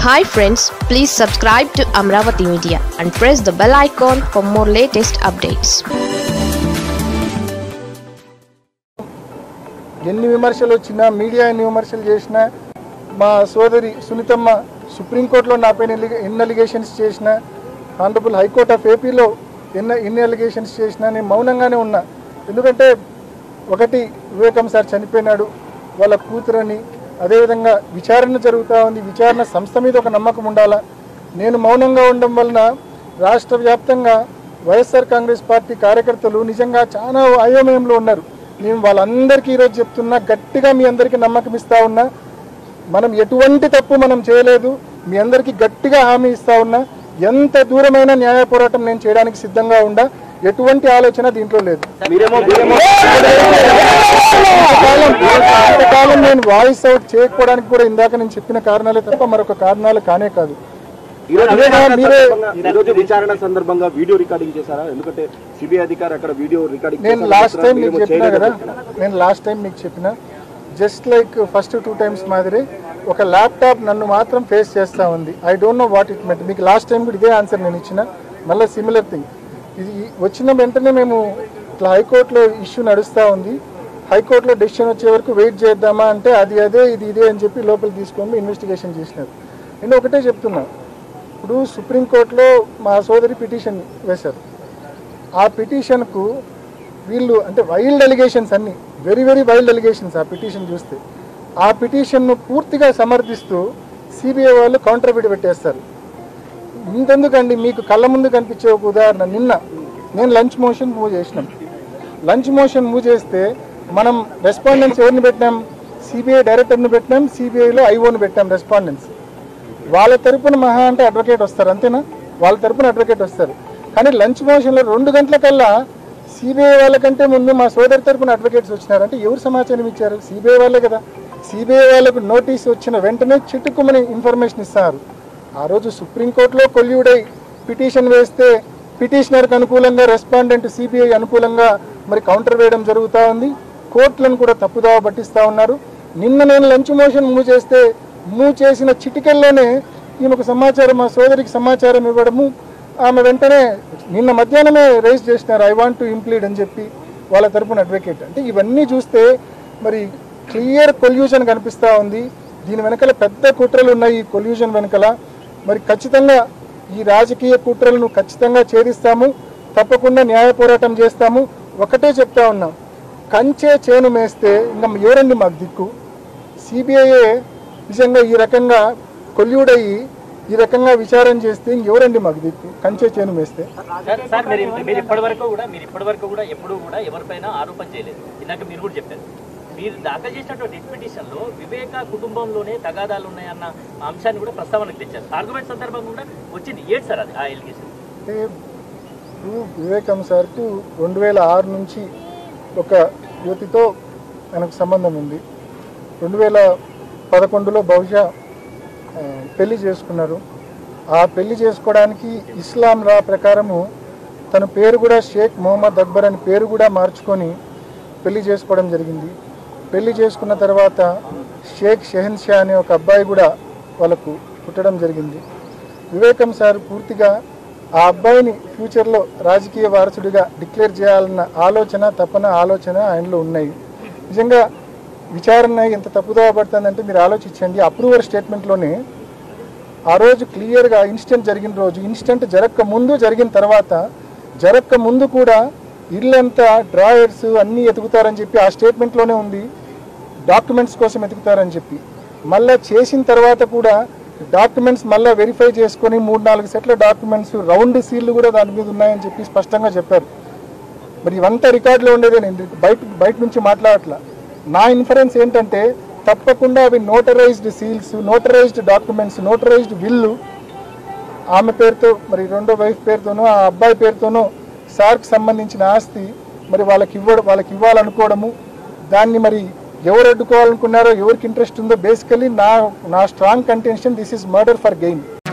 Hi friends, please subscribe to Amravati Media and press the bell icon for more latest updates. ఎన్ని విమర్శలు వచ్చినా media ఎన్ని విమర్శలు చేసినా మా సోదరి సునీతమ్మ సుప్రీం కోర్టులో నాపైన ఎన్ని అలిగేషన్స్ చేసినా ఆనరబుల్ హైకోర్ట్ ఆఫ్ ఏపీలో ఎన్ని అలిగేషన్స్ చేసినా నేను మౌనంగానే ఉన్నా. ఎందుకంటే ఒకటి వివేకం సార్ చనిపోయినాడు, వాళ్ళ కూతురని, అదేవిధంగా విచారణ జరుగుతూ ఉంది, విచారణ సంస్థ మీద ఒక నమ్మకం ఉండాలా. నేను మౌనంగా ఉండడం వలన రాష్ట్ర వ్యాప్తంగా వైఎస్ఆర్ కాంగ్రెస్ పార్టీ కార్యకర్తలు నిజంగా చాలా అయోమయంలో ఉన్నారు. నేను వాళ్ళందరికీ ఈరోజు చెప్తున్నా, గట్టిగా మీ అందరికీ నమ్మకం ఇస్తా ఉన్నా, మనం ఎటువంటి తప్పు మనం చేయలేదు, మీ అందరికీ గట్టిగా హామీ ఇస్తా ఉన్నా, ఎంత దూరమైన న్యాయ పోరాటం నేను చేయడానికి సిద్ధంగా ఉండా, ఎటువంటి ఆలోచన దీంట్లో లేదు. ఇంతకాలం నేను వాయిస్ అవుట్ చేయకపోవడానికి కూడా ఇందాక నేను చెప్పిన కారణాలే తప్ప మరొక కారణాలు కానే కాదు. విచారణ సందర్భంగా వీడియో రికార్డింగ్ చేశారా? ఎందుకంటే సిబిఐ అధికారి అక్కడ వీడియో రికార్డింగ్ నేను లాస్ట్ టైం మీకు చెప్పినా కదా, మీకు చెప్పిన జస్ట్ లైక్ ఫస్ట్ 2 times మాదిరి ఒక ల్యాప్టాప్ నన్ను మాత్రం ఫేస్ చేస్తూ ఉంది. I don't know what it meant. మీకు లాస్ట్ టైం కూడా ఇదే ఆన్సర్ నేను ఇచ్చిన, మళ్ళీ సిమిలర్ థింగ్. ఇది వచ్చిన వెంటనే మేము ఇట్లా హైకోర్టులో ఇష్యూ నడుస్తూ ఉంది, హైకోర్టులో డెసిషన్ వచ్చే వరకు వెయిట్ చేద్దామా అంటే అది అదే ఇది ఇదే అని చెప్పి లోపల తీసుకొని ఇన్వెస్టిగేషన్ చేసినారు. నేను ఒకటే చెప్తున్నా, ఇప్పుడు సుప్రీంకోర్టులో మా సోదరి పిటిషన్ వేశారు. ఆ పిటిషన్కు వీళ్ళు అంటే వైల్డ్ అలిగేషన్స్, అన్నీ వెరీ వెరీ వైల్డ్ అలిగేషన్స్. ఆ పిటిషన్ చూస్తే ఆ పిటిషన్ను పూర్తిగా సమర్థిస్తూ సిబిఐ వాళ్ళు కౌంటర్ బిడ్ పెట్టేస్తారు. ఇంతెందుకండి, మీకు కళ్ళ ముందు కనిపించే ఒక ఉదాహరణ, నిన్న నేను లంచ్ మోషన్ మూవ్ చేసినాం. లంచ్ మోషన్ మూవ్ చేస్తే మనం రెస్పాండెన్స్ ఎవరిని పెట్టినాం? సిబిఐ డైరెక్టర్ని పెట్టినాం, సిబిఐలో ఐఓని పెట్టాం రెస్పాండెన్స్. వాళ్ళ తరపున మహా అంటే అడ్వకేట్ వస్తారు, అంతేనా? వాళ్ళ తరపున అడ్వకేట్ వస్తారు. కానీ లంచ్ మోషన్లో 2 గంటలకల్లా సిబిఐ వాళ్ళకంటే ముందు మా సోదరి తరపున అడ్వకేట్స్ వచ్చినారంటే ఎవరు సమాచారం ఇచ్చారు? సిబిఐ వాళ్ళే కదా. సిబిఐ వాళ్ళకు నోటీస్ వచ్చిన వెంటనే చిట్టుకుమని ఇన్ఫర్మేషన్ ఇస్తారు. ఆ రోజు సుప్రీంకోర్టులో కొల్యూడై పిటిషన్ వేస్తే పిటిషనర్కి అనుకూలంగా రెస్పాండెంట్ సిబిఐ అనుకూలంగా మరి కౌంటర్ వేయడం జరుగుతూ ఉంది. కోర్టులను కూడా తప్పుదావ పట్టిస్తూ ఉన్నారు. నిన్న నేను లంచ్ మోషన్ మూవ్ చేసిన చిటికెల్లోనే ఈమెకు సమాచారం, మా సోదరికి సమాచారం ఇవ్వడము, ఆమె వెంటనే నిన్న మధ్యాహ్నమే రైజ్ చేసినారు ఐ వాంట్ టు ఇంప్లీడ్ అని చెప్పి వాళ్ళ తరపున అడ్వకేట్. అంటే ఇవన్నీ చూస్తే మరి క్లియర్ కొల్యూషన్ కనిపిస్తూ ఉంది. దీని వెనకాల పెద్ద కుట్రలు ఉన్నాయి. ఈ కొల్యూషన్ వెనకాల మరి ఖచ్చితంగా ఈ రాజకీయ కుట్రలను ఖచ్చితంగా ఛేదిస్తాము, తప్పకుండా న్యాయ పోరాటం చేస్తాము. ఒకటే చెప్తా ఉన్నాం, కంచే చేను మేస్తే ఇంకా ఎవరండి మాకు దిక్కు? సిబిఐఏ నిజంగా ఈ రకంగా కొల్యూడయ్యి ఈ రకంగా విచారణ చేస్తే ఇంకెవరండి మాకు దిక్కు? కంచే చేను మేస్తే. మీరు ఇప్పటి వరకు కూడా ఎప్పుడు కూడా ఎవరిపైన ఆరోపణ చేయలేదు. ఇందాక మీరు కూడా చెప్పారు, మీరు దాఖలు చేసినటువంటి పిటిషన్ లో వివేక కుటుంబంలోనే తగాదాలు ఉన్నాయన్న అంశాన్ని కూడా ప్రస్తావనకు తెచ్చారు. ఆర్గ్యుమెంట్ సందర్భంగా కూడా వచ్చింది. ఏంటి సార్ అది ఆ ఎలిగేషన్? అంటే వివేకం సార్కు 2006 నుంచి ఒక యువతితో ఆయనకు సంబంధం ఉంది. 2011లో బహుశా పెళ్లి చేసుకున్నారు. ఆ పెళ్లి చేసుకోవడానికి ఇస్లాం లా ప్రకారము తన పేరు కూడా షేక్ మొహమ్మద్ అక్బర్ అని పేరు కూడా మార్చుకొని పెళ్లి చేసుకోవడం జరిగింది. పెళ్లి చేసుకున్న తర్వాత షేక్ షెహన్షా అనే ఒక అబ్బాయి కూడా వాళ్ళకు పుట్టడం జరిగింది. వివేకం సార్ పూర్తిగా ఆ అబ్బాయిని ఫ్యూచర్లో రాజకీయ వారసుడిగా డిక్లేర్ చేయాలన్న ఆలోచన ఆయనలో ఉన్నాయి. నిజంగా విచారణ ఎంత తప్పుదోవ పడుతుందంటే మీరు ఆలోచించండి. అప్రూవర్ స్టేట్మెంట్లోనే ఆ రోజు క్లియర్గా ఇన్సిడెంట్ జరిగిన రోజు, ఇన్సిడెంట్ జరిగిన తర్వాత జరక్క ముందు కూడా ఇల్లంతా డ్రాయర్స్ అన్నీ ఎతుకుతారని చెప్పి ఆ స్టేట్మెంట్లోనే ఉంది. డాక్యుమెంట్స్ కోసం ఎతుకుతారని చెప్పి మళ్ళీ చేసిన తర్వాత కూడా డాక్యుమెంట్స్ మళ్ళీ వెరిఫై చేసుకొని 3-4 సెట్ల డాక్యుమెంట్స్ రౌండ్ సీల్లు కూడా దాని మీద ఉన్నాయని చెప్పి స్పష్టంగా చెప్పారు. మరి ఇవంతా రికార్డులో ఉండేదే, నేను బయట నుంచి మాట్లాడట్లా. నా ఇన్ఫరెన్స్ ఏంటంటే తప్పకుండా అవి notarised seals, notarised documents, notarised will ఆమె పేరుతో మరి రెండో వైఫ్ పేరుతోనో ఆ అబ్బాయి పేరుతోనో సార్కి సంబంధించిన ఆస్తి మరి వాళ్ళకి ఇవ్వాలనుకోవడము, దాన్ని మరి ఎవరు అడ్డుకోవాలనుకున్నారో, ఎవరికి ఇంట్రెస్ట్ ఉందో, బేసికలీ నా strong contention this is murder for gain.